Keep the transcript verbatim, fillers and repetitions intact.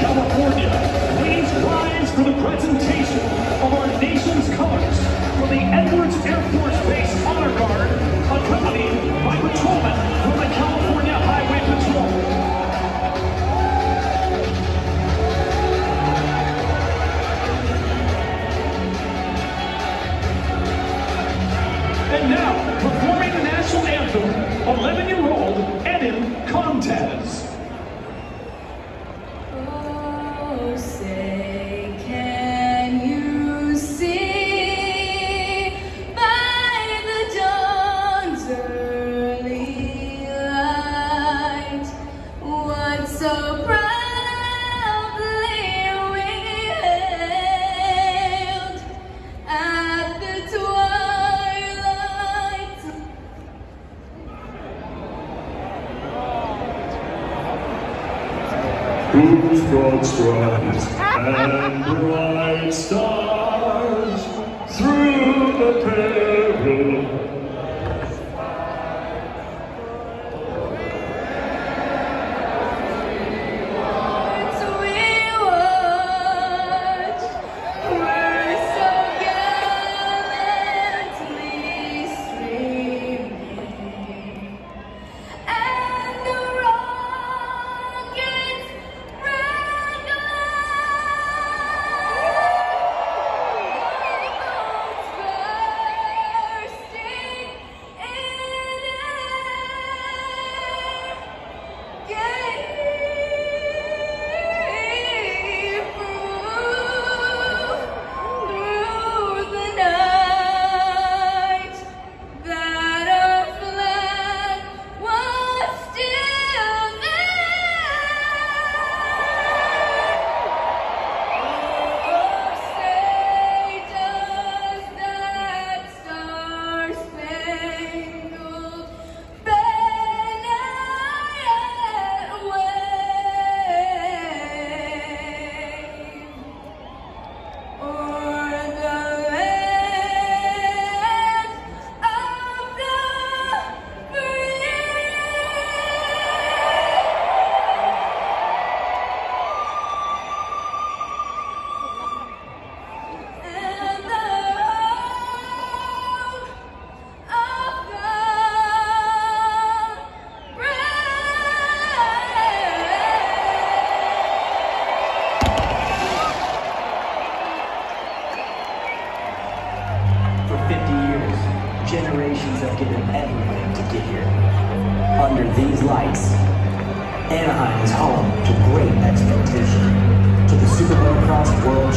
California, please rise for the presentation of our nation's colors from the Edwards Air Force Base Honor Guard, accompanied by patrolmen from the California Highway Patrol. And now, performing the national anthem, eleven-year-old Eden Contez. Oh, say, can you see by the dawn's early light what so proudly we hailed at the twilight? Whose broad stripes and bright stars through the peril As we watch, we're so gallantly streaming, and the rockets generations have given everything to get here. Under these lights, Anaheim is home to great expectation, to the Super Motocross World